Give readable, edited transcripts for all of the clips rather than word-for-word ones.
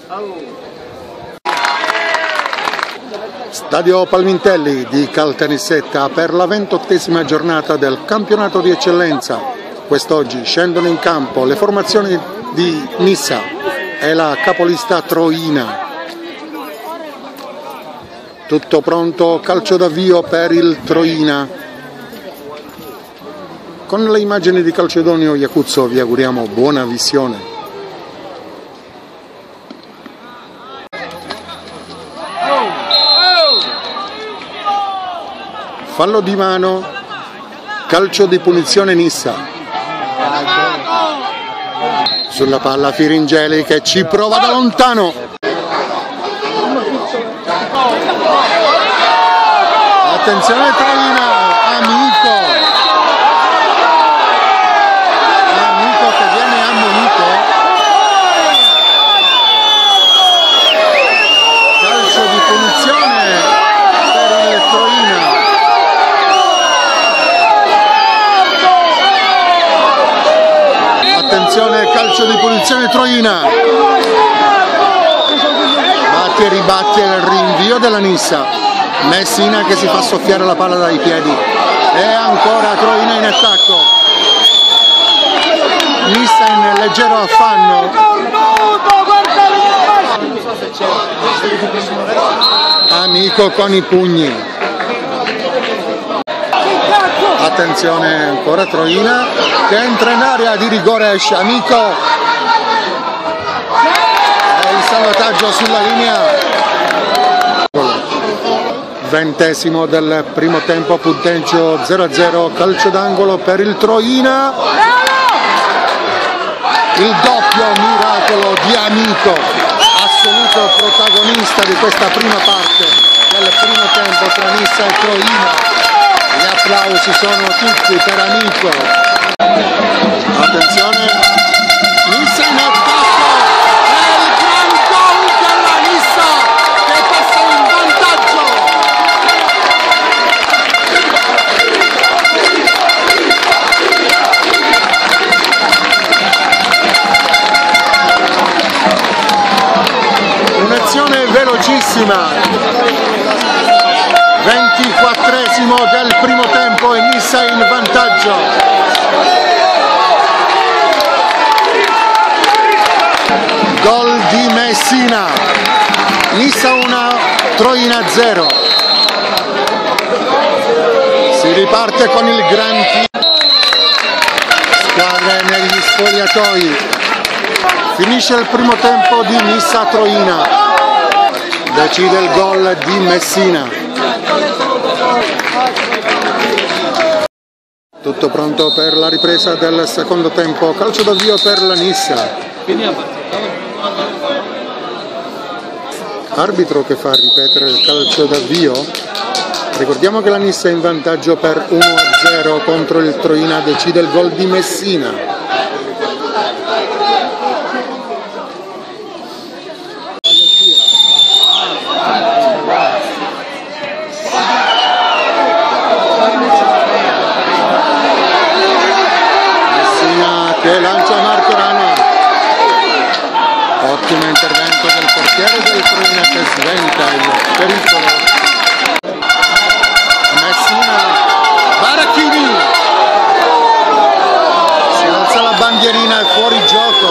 Stadio Palmintelli di Caltanissetta per la 28ª giornata del campionato di eccellenza. Quest'oggi scendono in campo le formazioni di Nissa e la capolista Troina. Tutto pronto, calcio d'avvio per il Troina. Con le immagini di Calcedonio Iacuzzo vi auguriamo buona visione. Fallo di mano, calcio di punizione Nissa. Sulla palla Firingeli che ci prova da lontano. Attenzione Troina, Amico che viene ammonito. Calcio di punizione per il Troina. Attenzione, calcio di punizione Troina. Batti e ribatti il rinvio della Nissa. Messina che si fa soffiare la palla dai piedi. E ancora Troina in attacco. Nissa in leggero affanno. Amico con i pugni. Attenzione ancora Troina che entra in area di rigore, esce Amico. E il salvataggio sulla linea. 20° del primo tempo, punteggio 0-0, calcio d'angolo per il Troina. Il doppio miracolo di Amico, assoluto protagonista di questa prima parte del primo tempo tra Nissa e Troina. Gli applausi sono tutti per Amico. Attenzione, Nissa in attacco e il gran gol della Nissa che passa in vantaggio. Un'azione velocissima. 24° del primo tempo e Nissa in vantaggio. Gol di Messina. Nissa 1, Troina 0. Si riparte con il gran tiro. Squadre negli spogliatoi. Finisce il primo tempo di Nissa Troina. Decide il gol di Messina. Tutto pronto per la ripresa del secondo tempo, calcio d'avvio per la Nissa. Arbitro che fa ripetere il calcio d'avvio. Ricordiamo che la Nissa è in vantaggio per 1-0 contro il Troina, decide il gol di Messina. Che lancia Martorana. Ottimo intervento del portiere del Troina che sventa il pericolo. Messina, Baracchini. Si alza la bandierina e fuori gioco.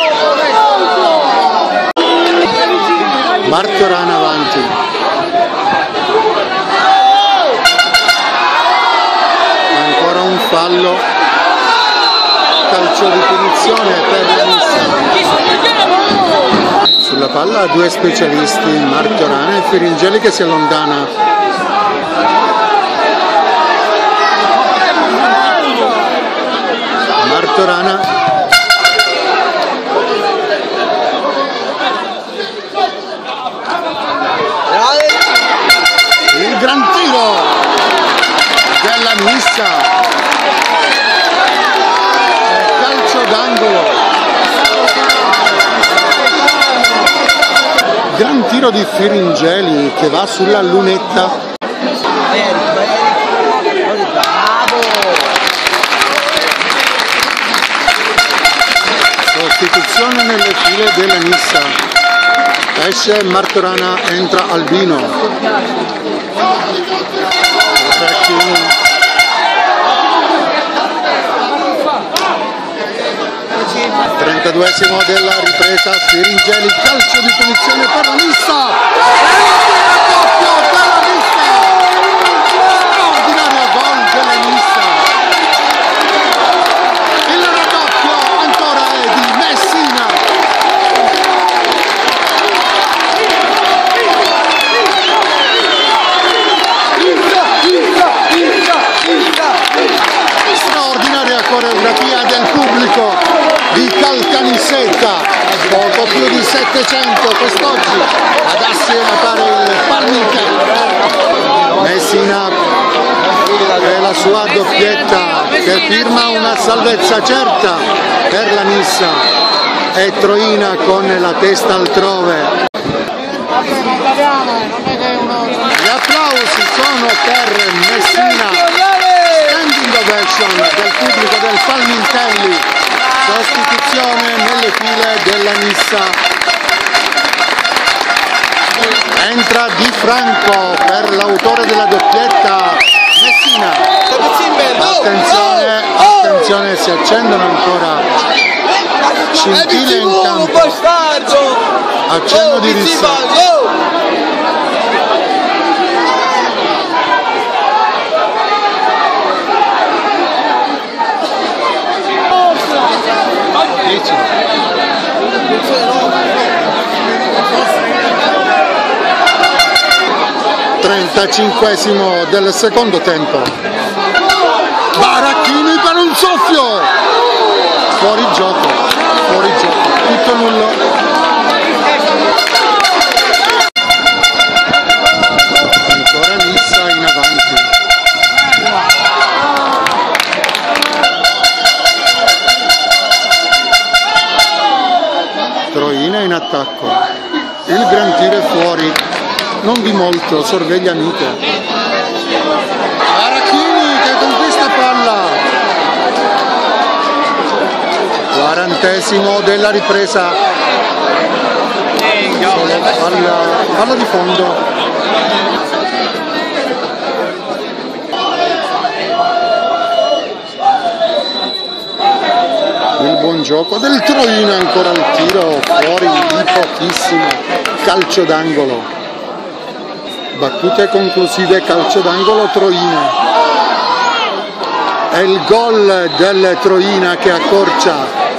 Martorana avanti. Ancora un fallo. Calcio di punizione per la Nissa. Sulla palla due specialisti, Martorana e Firingeli che si allontana. Martorana. Il gran tiro della Nissa. D'angolo, gran tiro di Firingeli che va sulla lunetta. Sostituzione nelle file della Nissa. Esce Martorana, entra Albino. Baracchini. 32esimo della ripresa, Firingeli, calcio di punizione per la Nissa. Raddoppio della Nissa. Straordinario gol della Nissa. Il raddoppio ancora è di Messina. Straordinaria coreografia del pubblico di Caltanissetta, poco più di 700 quest'oggi ad assiemare il Palmintelli. Messina e la sua doppietta che firma una salvezza certa per la Nissa e Troina con la testa altrove. Gli applausi sono per Messina, standing ovation del pubblico del Palmintelli, sostituzione nelle file della Nissa. Entra Di Franco per l'autore della doppietta Messina. Attenzione, attenzione, si accendono ancora scintille in campo. Accenno di rissa. 35esimo del secondo tempo. Baracchini per un soffio. Fuori gioco, tutto nullo. Ancora Nissa in avanti. Troina in attacco. Il gran tiro è fuori. Non di molto, sorveglia Amico. Baracchini che conquista palla. 40esimo della ripresa. Palla di fondo. Il buon gioco del Troina, ancora il tiro fuori di pochissimo. Calcio d'angolo. Battute conclusive, calcio d'angolo Troina. È il gol del Troina che accorcia.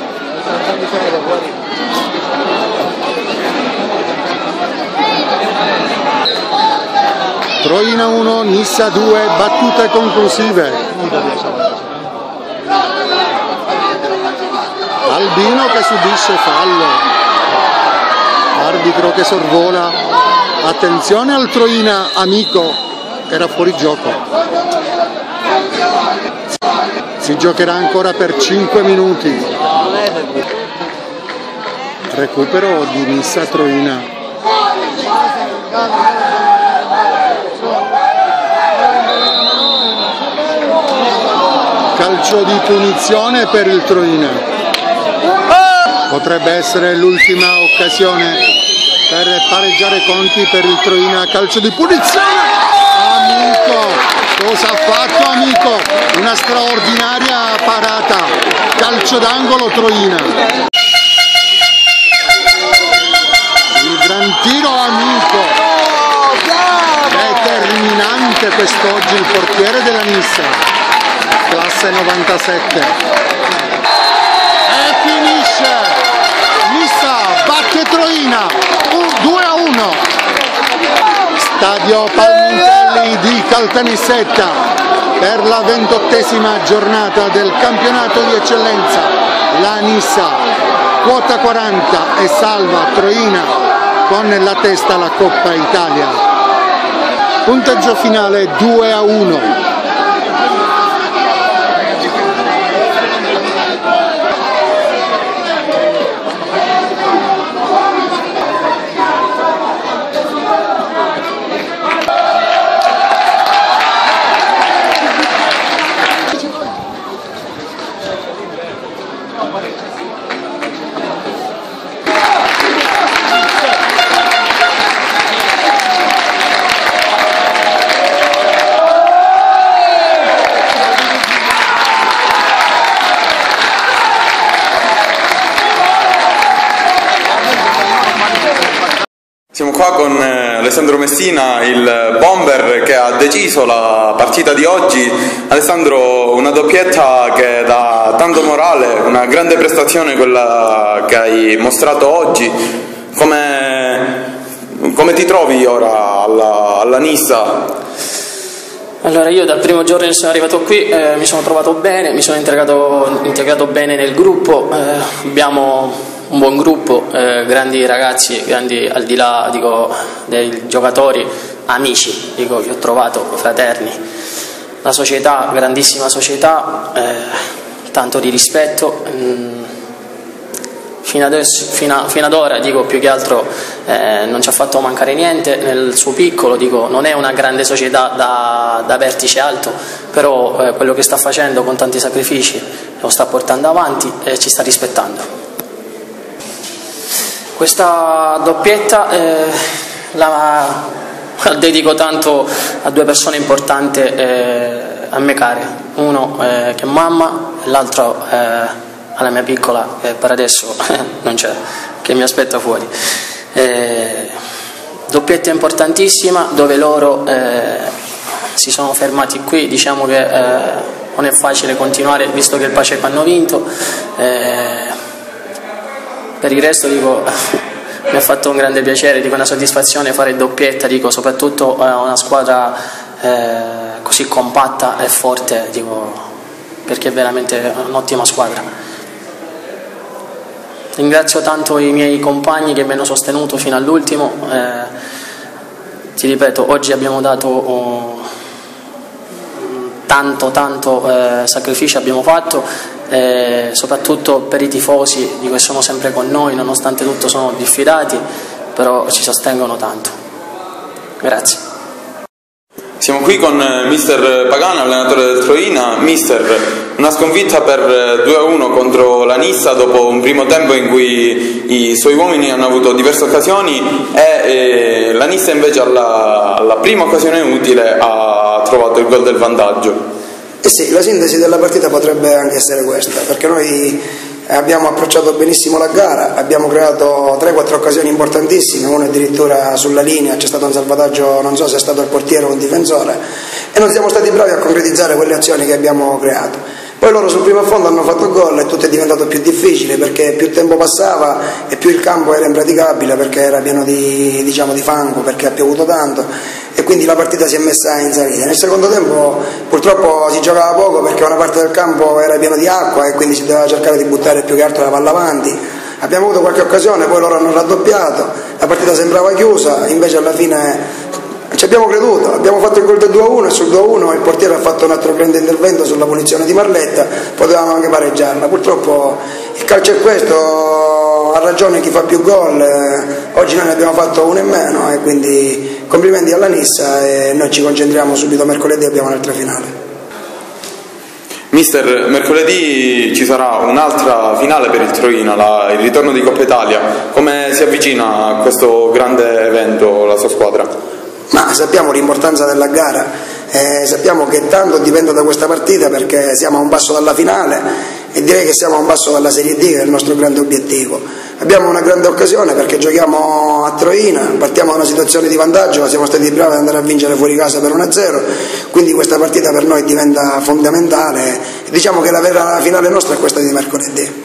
Troina 1, Nissa 2, battute conclusive. Albino che subisce fallo. Arbitro che sorvola. Attenzione al Troina, Amico, era fuori gioco. Si giocherà ancora per 5 minuti. Recupero di Nissa Troina. Calcio di punizione per il Troina. Potrebbe essere l'ultima occasione per pareggiare conti per il Troina. Calcio di punizione. Amico, cosa ha fatto Amico? Una straordinaria parata. Calcio d'angolo Troina. Il gran tiro Amico. Determinante quest'oggi il portiere della Nissa. Classe 97. E finisce. Nissa batte Troina. 2-1. Stadio Palmintelli di Caltanissetta per la 28esima giornata del campionato di eccellenza. La Nissa quota 40 e salva Troina con la testa alla Coppa Italia. Punteggio finale 2-1. Siamo qua con Alessandro Messina, il bomber che ha deciso la partita di oggi. Alessandro, una doppietta che dà tanto morale, una grande prestazione quella che hai mostrato oggi. Come ti trovi ora alla Nissa? Allora, io dal primo giorno che sono arrivato qui mi sono trovato bene, mi sono integrato bene nel gruppo, abbiamo un buon gruppo, grandi ragazzi, grandi al di là dei giocatori, amici che ho trovato, fraterni. La società, grandissima società, tanto di rispetto. Fino ad ora più che altro non ci ha fatto mancare niente nel suo piccolo, non è una grande società da vertice alto, però quello che sta facendo con tanti sacrifici lo sta portando avanti e ci sta rispettando. Questa doppietta la dedico tanto a due persone importanti a me care, uno che è mamma e l'altro alla mia piccola che per adesso non c'è, che mi aspetta fuori. Doppietta importantissima dove loro si sono fermati qui, diciamo che non è facile continuare visto che il Paceco hanno vinto. Per il resto mi ha fatto un grande piacere, una soddisfazione fare doppietta, soprattutto una squadra così compatta e forte, perché è veramente un'ottima squadra. Ringrazio tanto i miei compagni che mi hanno sostenuto fino all'ultimo. Ti ripeto, oggi abbiamo dato tanto sacrificio abbiamo fatto, soprattutto per i tifosi che sono sempre con noi, nonostante tutto sono diffidati, però ci sostengono tanto. Grazie. Siamo qui con mister Pagano, allenatore del Troina. Mister, una sconfitta per 2-1 contro la Nissa dopo un primo tempo in cui i suoi uomini hanno avuto diverse occasioni e la Nissa invece alla prima occasione utile ha trovato il gol del vantaggio. Sì, la sintesi della partita potrebbe anche essere questa, perché noi abbiamo approcciato benissimo la gara, abbiamo creato 3-4 occasioni importantissime, una addirittura sulla linea, c'è stato un salvataggio, non so se è stato il portiere o un difensore, e non siamo stati bravi a concretizzare quelle azioni che abbiamo creato. Poi loro sul primo affondo hanno fatto gol e tutto è diventato più difficile, perché più tempo passava e più il campo era impraticabile, perché era pieno di fango, perché ha piovuto tanto, e quindi la partita si è messa in salita. Nel secondo tempo purtroppo si giocava poco perché una parte del campo era pieno di acqua e quindi si doveva cercare di buttare più che altro la palla avanti. Abbiamo avuto qualche occasione, poi loro hanno raddoppiato, la partita sembrava chiusa, invece alla fine ci abbiamo creduto, abbiamo fatto il gol del 2-1 e sul 2-1 il portiere ha fatto un altro grande intervento sulla punizione di Marletta, potevamo anche pareggiarla. Purtroppo il calcio è questo, ha ragione chi fa più gol, oggi noi ne abbiamo fatto uno in meno e quindi complimenti alla Nissa e noi ci concentriamo subito mercoledì, abbiamo un'altra finale. Mister, mercoledì ci sarà un'altra finale per il Troina, il ritorno di Coppa Italia. Come si avvicina a questo grande evento la sua squadra? Ma sappiamo l'importanza della gara, sappiamo che tanto dipende da questa partita perché siamo a un passo dalla finale e direi che siamo a un passo dalla Serie D, che è il nostro grande obiettivo. Abbiamo una grande occasione perché giochiamo a Troina, partiamo da una situazione di vantaggio, ma siamo stati bravi ad andare a vincere fuori casa per 1-0, quindi questa partita per noi diventa fondamentale. Diciamo che la vera finale nostra è questa di mercoledì.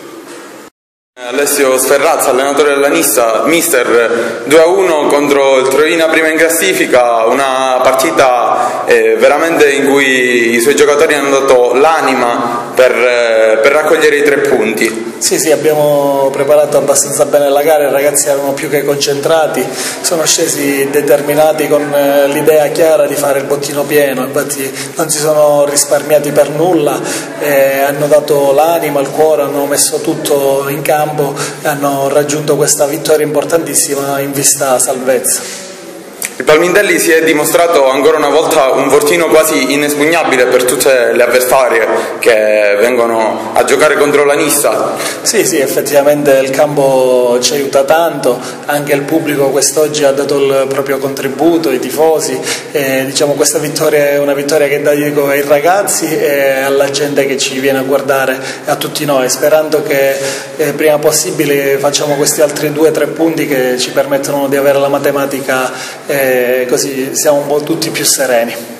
Alessio Sferrazza, allenatore della Nissa. Mister, 2-1 contro il Troina prima in classifica, una partita veramente in cui i suoi giocatori hanno dato l'anima per raccogliere i 3 punti. Sì, abbiamo preparato abbastanza bene la gara, i ragazzi erano più che concentrati, sono scesi determinati con l'idea chiara di fare il bottino pieno, infatti non si sono risparmiati per nulla, hanno dato l'anima, il cuore, hanno messo tutto in campo e hanno raggiunto questa vittoria importantissima in vista salvezza. Il Palmintelli si è dimostrato ancora una volta un fortino quasi inespugnabile per tutte le avversarie che vengono a giocare contro la Nissa. Sì, effettivamente il campo ci aiuta tanto, anche il pubblico quest'oggi ha dato il proprio contributo, i tifosi, diciamo questa vittoria è una vittoria che dedico ai ragazzi e alla gente che ci viene a guardare e a tutti noi, sperando che prima possibile facciamo questi altri 2 o 3 punti che ci permettono di avere la matematica, così siamo un po' tutti più sereni.